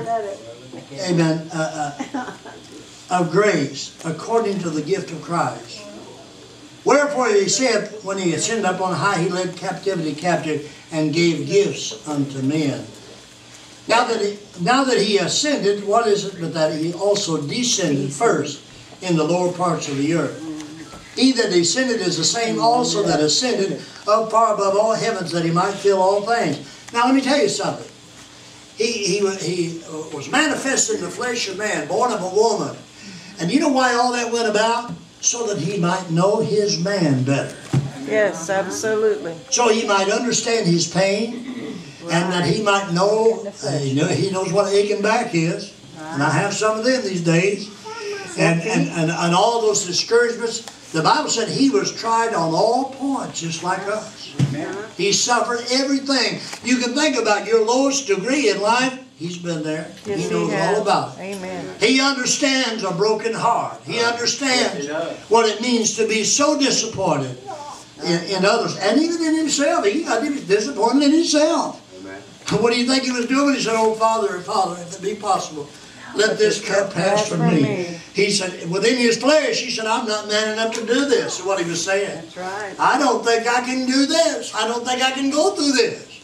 amen, uh, uh, of grace according to the gift of Christ. Wherefore he said, when he ascended up on high, he led captivity captive and gave gifts unto men. Now that he, now that he ascended, what is it but that he also descended first in the lower parts of the earth? He that descended is the same also that ascended up far above all heavens, that he might fill all things. Now let me tell you something. He, he, he was manifest in the flesh of man, born of a woman. And you know why all that went about? So that he might know his man better. Yes, absolutely. So he might understand his pain, and that he might know, uh, he, know he knows what aching back is. And I have some of them these days. And, and, and, and all those discouragements. The Bible said he was tried on all points, just like us. He suffered everything. You can think about your lowest degree in life. He's been there. Yes, He knows he has. all about it. Amen. He understands a broken heart. He understands what it means to be so disappointed in, in others. And even in himself. He got disappointed in himself. Amen. What do you think he was doing? He said, oh, Father, Father, if it be possible, let this cup pass from me. He said, within his flesh, he said, I'm not man enough to do this. Is what he was saying. That's right. I don't think I can do this. I don't think I can go through this.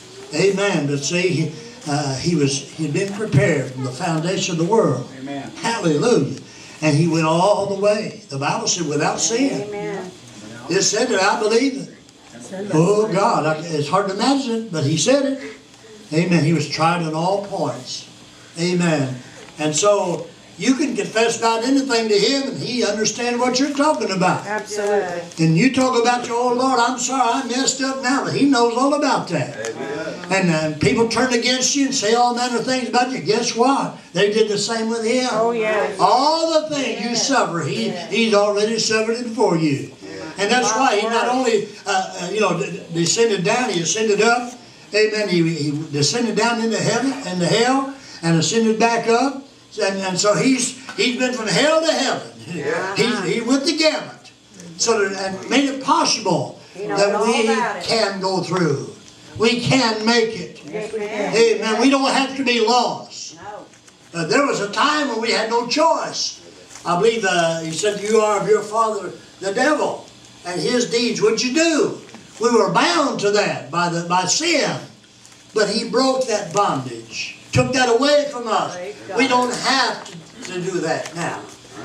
Amen. But see, uh, he was, he'd been prepared from the foundation of the world. Amen. Hallelujah. And he went all the way. The Bible said, without sin. Amen. It said it, I believe it. Oh God, I, it's hard to imagine it, but he said it. Amen. He was tried on all points. Amen. And so you can confess about anything to him, and he understands what you're talking about. Absolutely. And you talk about your, oh Lord, I'm sorry, I messed up now, but he knows all about that. Amen. And uh, people turn against you and say all manner of things about you. Guess what? They did the same with him. Oh, yes. All the things you suffer, he, he's already suffered it for you. And that's why he not only, uh, uh, you know, descended down, he ascended up. Amen. He, he descended down into heaven, into hell, and ascended back up. And, and so he's he's been from hell to heaven. Yeah. He, he went the gamut. So that, and made it possible knows that all we about it. can go through. We can make it. Yes, we can. Amen. We don't have to be lost. No. Uh, there was a time when we had no choice. I believe uh, he said, you are of your father, the devil, and his deeds would you do. We were bound to that by, the, by sin. But he broke that bondage. Took that away from us. We don't have to, to do that now.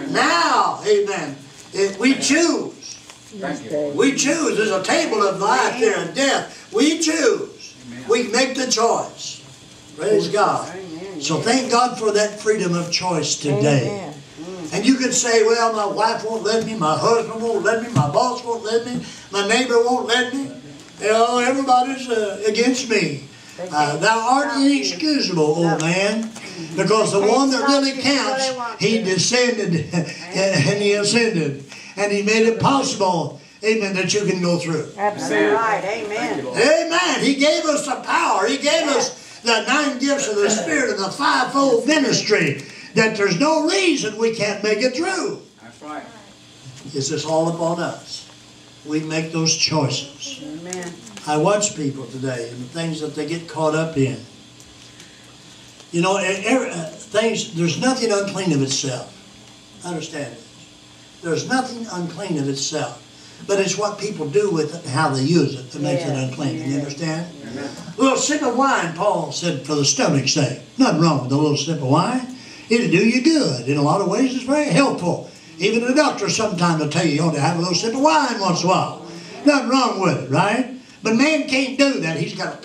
Now, amen, if we choose. Thank you. We choose. There's a table of life there and death. We choose. We make the choice. Praise God. So thank God for that freedom of choice today. Amen. And you can say, well, my wife won't let me, my husband won't let me, my boss won't let me, my neighbor won't let me. You know, everybody's uh, against me. Uh, thou art inexcusable, old man, because the one that really counts, he descended and he ascended, and he made it possible, amen, that you can go through. Absolutely. Right. Amen. Amen. He gave us the power. He gave us the nine gifts of the Spirit and the fivefold ministry, that there's no reason we can't make it through. That's right. It's just all upon us. We make those choices. Amen. I watch people today and the things that they get caught up in. You know, every, uh, things, there's nothing unclean of itself. Understand this. There's nothing unclean of itself. But it's what people do with it and how they use it that makes Yeah, it unclean. yeah. You understand? Amen. A little sip of wine, Paul said, for the stomach's sake. Nothing wrong with a little sip of wine. It'll do you good. In a lot of ways, it's very helpful. Even the doctor sometimes will tell you you ought to have a little sip of wine once in a while. Nothing wrong with it, right? But man can't do that. He's got to...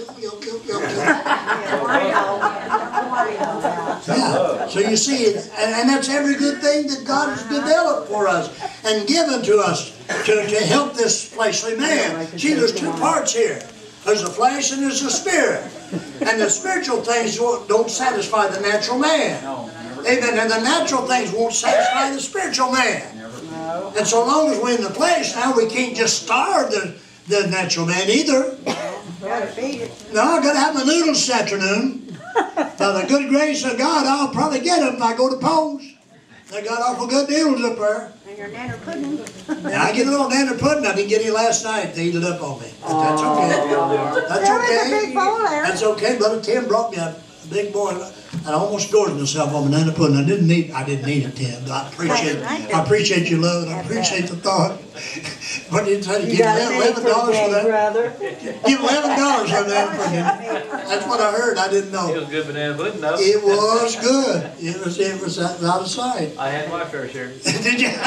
Yeah. So you see, and, and that's every good thing that God has developed for us and given to us to, to help this fleshly man. See, there's two parts here. There's the flesh and there's the spirit. And the spiritual things don't satisfy the natural man. Amen. And the natural things won't satisfy the spiritual man. And so long as we're in the flesh now, we can't just starve the, the natural man either. No, I've got to have my noodles this afternoon. By the good grace of God, I'll probably get them if I go to Poe's. They got awful good deals up there. And your nanner pudding. Yeah, I get a little nanner pudding. I didn't get any last night. They eat it up on me. But that's okay. That's There is a okay. big bowl there. That's okay. Brother Tim brought me a big boy. And I almost gorged myself on banana pudding. I didn't need. I didn't need it, Tim. But I appreciate. I appreciate your love. And I appreciate the thought. What did you say? You Give got an eleven dollars for that. brother. Give eleven dollars for that. That's what I heard. I didn't know. It was good banana pudding, though. It was good. It was. It was out of sight. I had my fair share. Did you?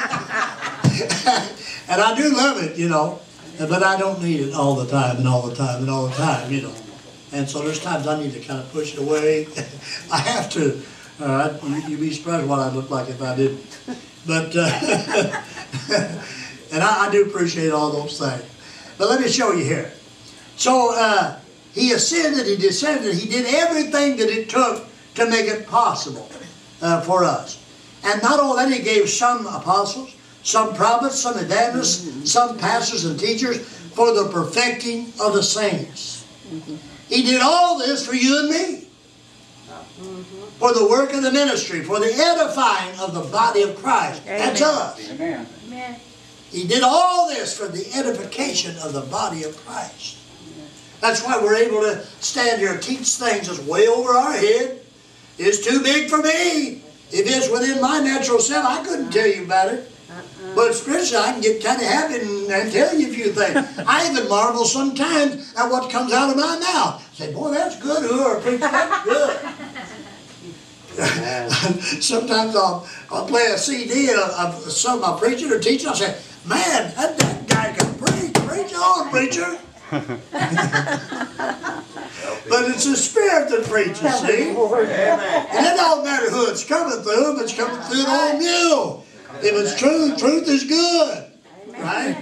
And I do love it, you know, but I don't need it all the time and all the time and all the time, you know. And so there's times I need to kind of push it away. I have to. Uh, you'd be surprised what I'd look like if I didn't. But, uh, and I, I do appreciate all those things. But let me show you here. So uh, he ascended, he descended, he did everything that it took to make it possible uh, for us. And not only that, he gave some apostles, some prophets, some evangelists, some pastors and teachers for the perfecting of the saints. He did all this for you and me. For the work of the ministry, for the edifying of the body of Christ. That's us. Amen. He did all this for the edification of the body of Christ. That's why we're able to stand here and teach things that's way over our head. It's too big for me. If it's within my natural self, I couldn't tell you about it. But spiritually, I can get kind of happy and, and tell you a few things. I even marvel sometimes at what comes out of my mouth. I say, boy, that's good. Who are preaching? That's good. Sometimes I'll, I'll play a C D of, of some I'm preaching or teaching. I'll say, man, that, that guy can preach. Preach on, preacher. But it's the Spirit that preaches, see? And it don't matter who it's coming through, if it's coming through on you. If it's truth, truth is good. Right?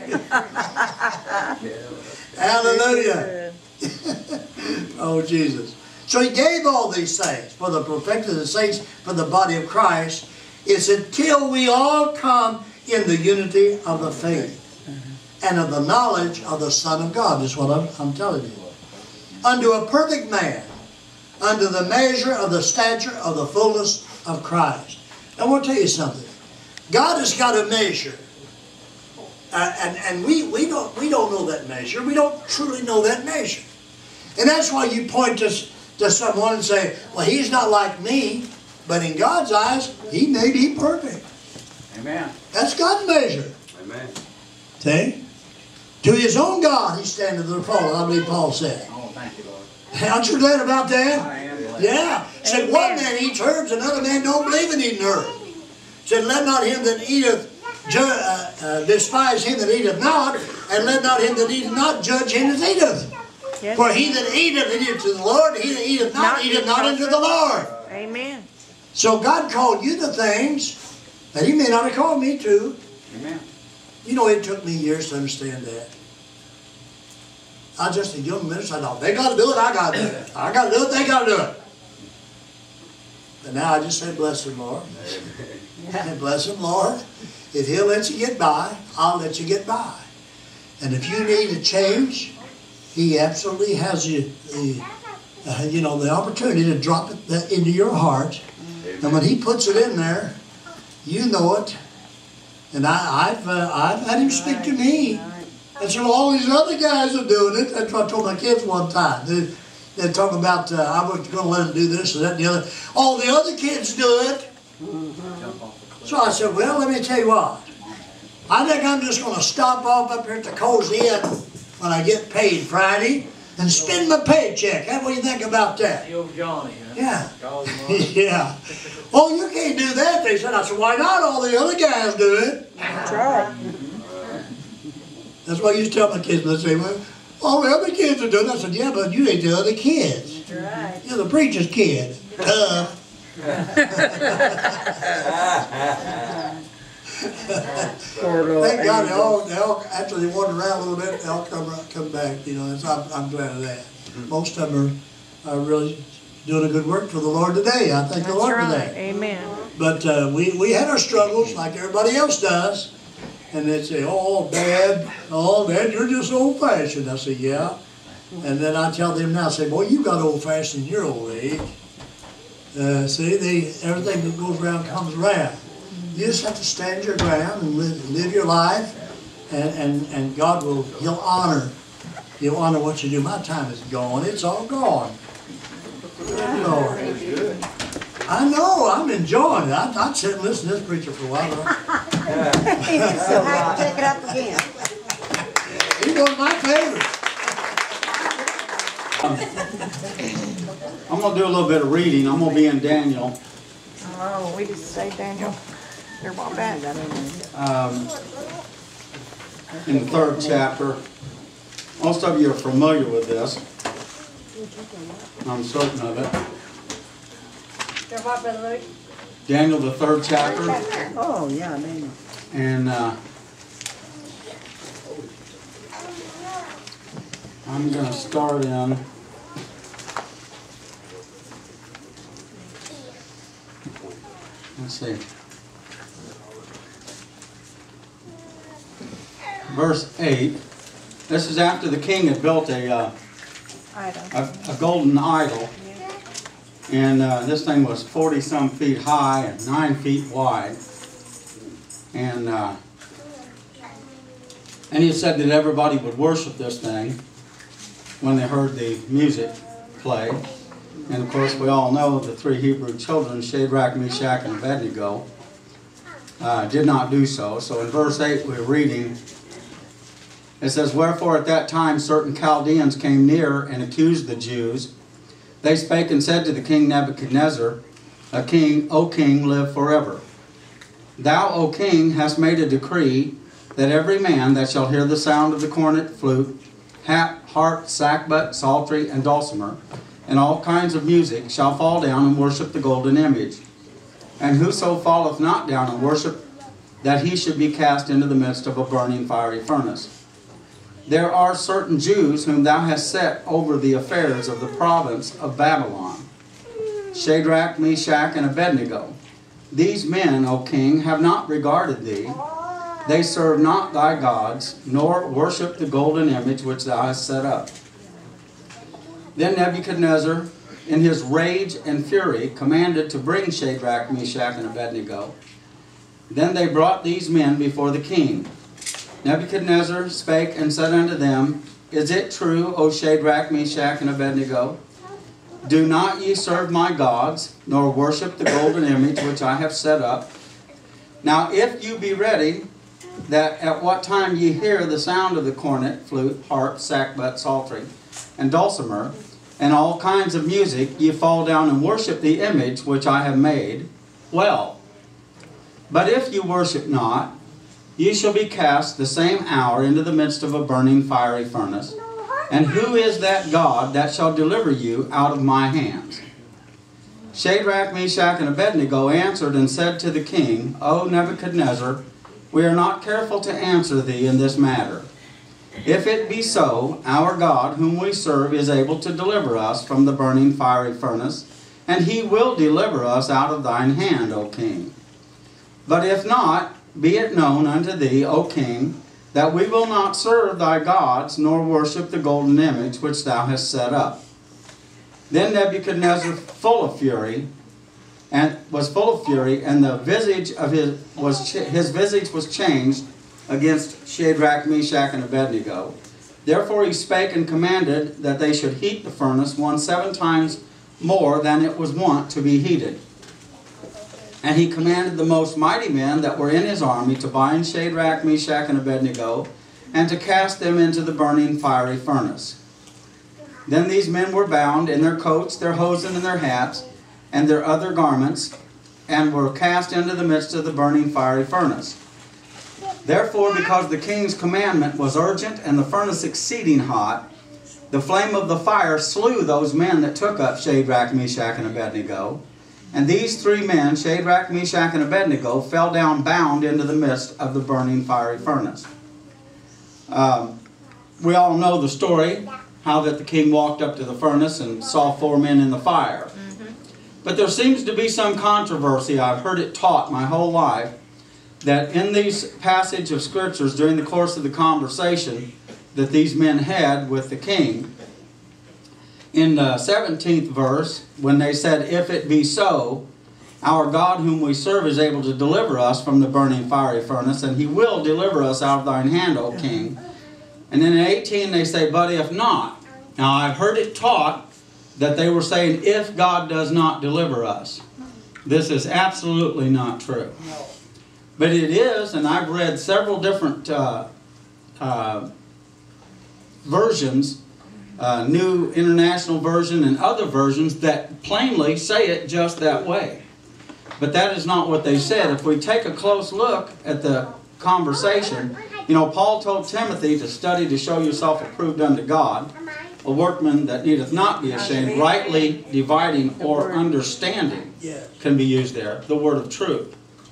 Hallelujah. Oh, Jesus. So he gave all these things for the perfecting of the saints, for the body of Christ. It's until we all come in the unity of the faith and of the knowledge of the Son of God, is what I'm, I'm telling you. Unto a perfect man, unto the measure of the stature of the fullness of Christ. I want to tell you something. God has got a measure. Uh, and and we, we, don't, we don't know that measure. We don't truly know that measure. And that's why you point to, to someone and say, well, he's not like me. But in God's eyes, he may be perfect. Amen. That's God's measure. Amen. See? To his own God he standeth or falleth, I believe Paul said. Oh, thank you, Lord. Aren't you glad about I that? am glad. Yeah. Said one man eats herbs, another man don't believe in eating herbs. Said, let not him that eateth ju uh, uh, despise him that eateth not, and let not him that eateth not judge him that eateth. Yes. For he that eateth, eateth to the Lord, he that eateth not, Not eateth not unto the Lord. Amen. So God called you to things that he may not have called me to. Amen. You know, it took me years to understand that. I was just a young minister. I thought, they got to do it, I got to do it. I got to do it, they got to do it. But now I just say, bless him, Lord. And bless him, Lord. If he'll let you get by, I'll let you get by. And if you need a change, he absolutely has the, the uh, you know, the opportunity to drop it that into your heart. And when he puts it in there, you know it. And I, I've, uh, I've had him speak to me. And so all these other guys are doing it. That's what I told my kids one time. They, they're talking about, uh, I was going to let them do this and that and the other. All the other kids do it. So I said, well, let me tell you what. I think I'm just going to stop off up here at the Co's Inn when I get paid Friday and spend my paycheck. What do you think about that? The old Johnny, huh? Yeah. Call him on. Yeah. Oh, you can't do that, they said. I said, why not? All the other guys do it. That's right. That's why I used to tell my kids, they say, well, all the other kids are doing it. I said, yeah, but you ain't the other kids. That's right. You're the preacher's kid. Uh. Thank God they all, they all, after they wander around a little bit, they all come, come back, you know, and so I'm, I'm glad of that. Most of them are, are really doing a good work for the Lord today. I thank the That's Lord for right. that. Amen. But uh, we, we had our struggles like everybody else does. And they'd say, oh, Dad, oh, Dad, you're just old-fashioned. I say, yeah. And then I tell them now, I say, boy, you got old-fashioned in your old age. Uh, see, they, everything that goes around comes around. You just have to stand your ground and live, live your life, and, and, and God will, He'll honor, He'll honor what you do. My time is gone. It's all gone. Good Lord. I know, I'm enjoying it. I'd, I'd sit and listen to this preacher for a while. So I can pick it up again. He's one of my favorites. I'm going to do a little bit of reading. I'm going to be in Daniel. Oh, we just say Daniel. They're one back. Um, in the third chapter. Most of you are familiar with this. I'm certain of it. So what, Brother Louie? Daniel, the third chapter. Oh, yeah, Daniel. And uh, I'm going to start in let's see, verse eight. This is after the king had built a uh, a, a golden idol, and uh, this thing was forty some feet high and nine feet wide. And uh, and he said that everybody would worship this thing when they heard the music play. And of course, we all know the three Hebrew children, Shadrach, Meshach, and Abednego, uh, did not do so. So in verse eight, we're reading. It says, wherefore at that time certain Chaldeans came near and accused the Jews. They spake and said to the king Nebuchadnezzar, a king, O king, live forever. Thou, O king, hast made a decree that every man that shall hear the sound of the cornet, flute, harp, harp, sackbut, psaltery, and dulcimer, and all kinds of music, shall fall down and worship the golden image. And whoso falleth not down and worship, that he should be cast into the midst of a burning fiery furnace. There are certain Jews whom thou hast set over the affairs of the province of Babylon, Shadrach, Meshach, and Abednego. These men, O king, have not regarded thee. They serve not thy gods, nor worship the golden image which thou hast set up. Then Nebuchadnezzar, in his rage and fury, commanded to bring Shadrach, Meshach, and Abednego. Then they brought these men before the king. Nebuchadnezzar spake and said unto them, Is it true, O Shadrach, Meshach, and Abednego? Do not ye serve my gods, nor worship the golden image which I have set up? Now if you be ready, that at what time ye hear the sound of the cornet, flute, harp, sackbut, psaltery, and dulcimer, and all kinds of music, ye fall down and worship the image which I have made, well. But if you worship not, ye shall be cast the same hour into the midst of a burning fiery furnace. And who is that God that shall deliver you out of my hands? Shadrach, Meshach, and Abednego answered and said to the king, O Nebuchadnezzar, we are not careful to answer thee in this matter. If it be so, our God, whom we serve, is able to deliver us from the burning fiery furnace, and he will deliver us out of thine hand, O king. But if not, be it known unto thee, O king, that we will not serve thy gods, nor worship the golden image which thou hast set up. Then Nebuchadnezzar, full of fury, and was full of fury, and the visage of his was his visage was changed, against Shadrach, Meshach, and Abednego. Therefore he spake and commanded that they should heat the furnace one seven times more than it was wont to be heated. And he commanded the most mighty men that were in his army to bind Shadrach, Meshach, and Abednego, and to cast them into the burning fiery furnace. Then these men were bound in their coats, their hosen, and their hats, and their other garments, and were cast into the midst of the burning fiery furnace. Therefore, because the king's commandment was urgent and the furnace exceeding hot, the flame of the fire slew those men that took up Shadrach, Meshach, and Abednego. And these three men, Shadrach, Meshach, and Abednego, fell down bound into the midst of the burning fiery furnace. Um, we all know the story, how that the king walked up to the furnace and saw four men in the fire. Mm-hmm. But there seems to be some controversy. I've heard it taught my whole life that in these passage of scriptures during the course of the conversation that these men had with the king, in the seventeenth verse, when they said, "If it be so, our God whom we serve is able to deliver us from the burning fiery furnace, and he will deliver us out of thine hand, O king." And then in eighteen they say, "But if not." Now I've heard it taught that they were saying, if God does not deliver us. This is absolutely not true. But it is, and I've read several different uh, uh, versions, uh, New International Version and other versions that plainly say it just that way. But that is not what they said. If we take a close look at the conversation, you know, Paul told Timothy to study to show yourself approved unto God, a workman that needeth not be ashamed, rightly dividing or understanding, can be used there, the word of truth.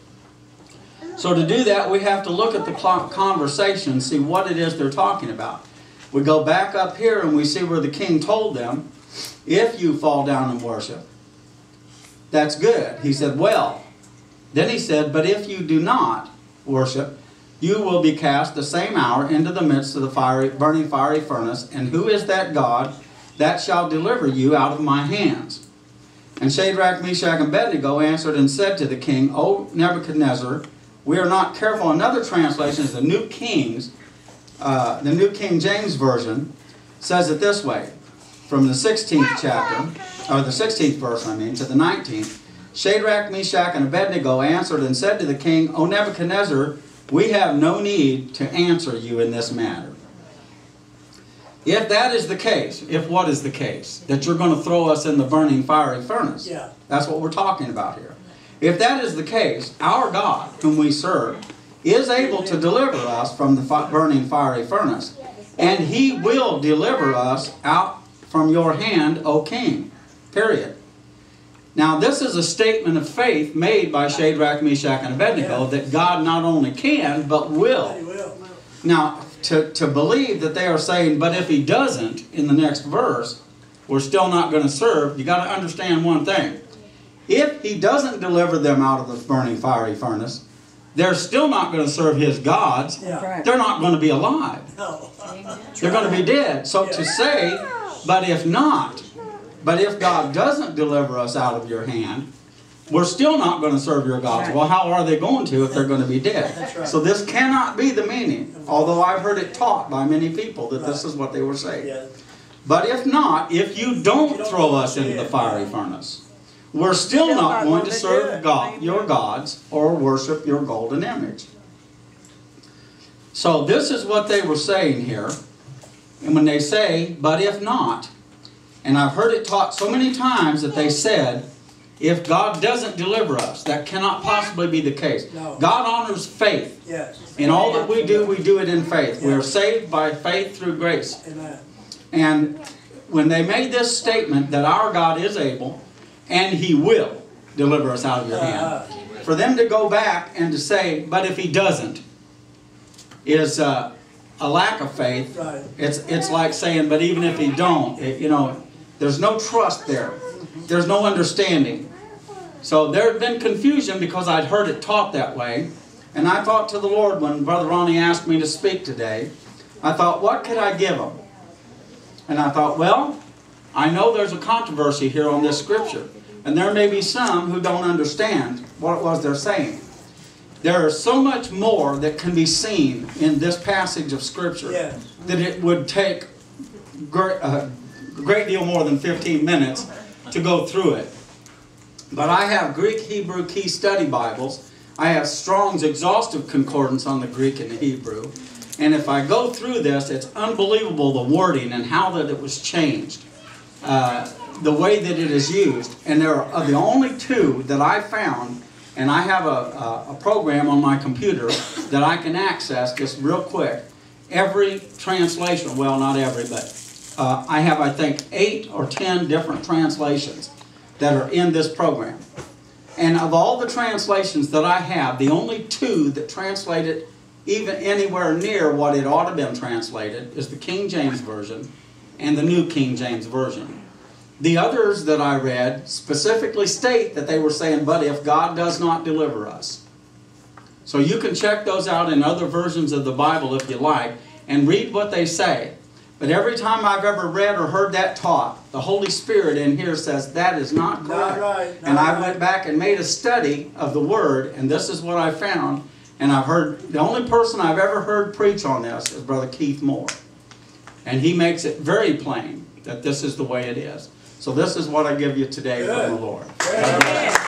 So to do that, we have to look at the conversation and see what it is they're talking about. We go back up here and we see where the king told them, if you fall down and worship, that's good. He said, well. Then he said, but if you do not worship, you will be cast the same hour into the midst of the fiery, burning fiery furnace. And who is that God that shall deliver you out of my hands? And Shadrach, Meshach, and Abednego answered and said to the king, O Nebuchadnezzar, we are not careful. Another translation is the New King's, uh, the New King James Version says it this way, from the sixteenth chapter, or the sixteenth verse, I mean, to the nineteenth. Shadrach, Meshach, and Abednego answered and said to the king, O Nebuchadnezzar, we have no need to answer you in this matter. If that is the case, if what is the case? That you're going to throw us in the burning fiery furnace. Yeah. That's what we're talking about here. If that is the case, our God, whom we serve, is able to deliver us from the fi- burning fiery furnace. And he will deliver us out from your hand, O king. Period. Now this is a statement of faith made by Shadrach, Meshach, and Abednego that God not only can, but will. Now, to, to believe that they are saying, but if he doesn't, in the next verse, we're still not going to serve, you got to understand one thing. If he doesn't deliver them out of the burning fiery furnace, they're still not going to serve his gods. Yeah. They're not going to be alive. No. They're going to be dead. So to say, but if not, but if God doesn't deliver us out of your hand, we're still not going to serve your gods. Right. Well, how are they going to if they're going to be dead? Right. So this cannot be the meaning, although I've heard it taught by many people that right. this is what they were saying. Yeah. But if not, if you don't, you don't throw us into the fiery furnace, we're still, still not going to serve God, your gods or worship your golden image. So this is what they were saying here. And when they say, but if not, and I've heard it taught so many times that they said, if God doesn't deliver us, that cannot possibly be the case. No. God honors faith. Yes. In all that we do, we do it in faith. Yes. We are saved by faith through grace. Amen. And when they made this statement that our God is able, and he will deliver us out of your hand, for them to go back and to say, but if he doesn't, is uh, a lack of faith. Right. It's, it's like saying, but even if he don't, it, you know, there's no trust there. There's no understanding. So there had been confusion because I'd heard it taught that way. And I thought to the Lord when Brother Ronnie asked me to speak today, I thought, what could I give him? And I thought, well, I know there's a controversy here on this scripture. And there may be some who don't understand what it was they're saying. There is so much more that can be seen in this passage of Scripture that it would take great, a great deal more than fifteen minutes to go through it. But I have Greek, Hebrew, Key Study Bibles. I have Strong's Exhaustive Concordance on the Greek and the Hebrew. And if I go through this, it's unbelievable the wording and how that it was changed. Uh, the way that it is used. And there are the only two that I found, and I have a, a, a program on my computer that I can access just real quick. Every translation, well, not every, but uh, I have, I think, eight or ten different translations that are in this program. And of all the translations that I have, the only two that translate it even anywhere near what it ought to have been translated is the King James Version and the New King James Version. The others that I read specifically state that they were saying, but if God does not deliver us. So you can check those out in other versions of the Bible if you like, and read what they say. But every time I've ever read or heard that taught, the Holy Spirit in here says that is not correct. Not right, not and I right. went back and made a study of the Word, and this is what I found. And I've heard, the only person I've ever heard preach on this is Brother Keith Moore. And he makes it very plain that this is the way it is. So this is what I give you today from the Lord. Good.